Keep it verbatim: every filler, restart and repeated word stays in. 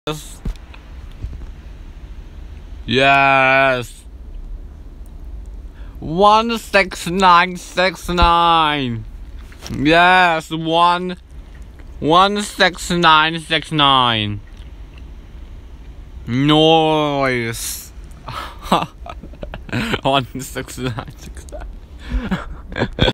Yes. One six nine six nine. Yes, one one six nine six nine. Noise. One six nine six nine.